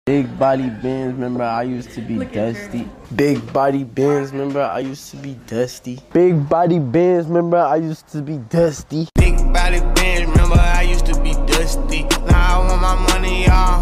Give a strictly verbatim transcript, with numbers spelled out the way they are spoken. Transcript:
Big body bands, remember I used to be dusty. Big body bands, remember I used to be dusty. Big body bands, remember I used to be dusty. Big body bands, remember I used to be dusty. Now I want my money, y'all.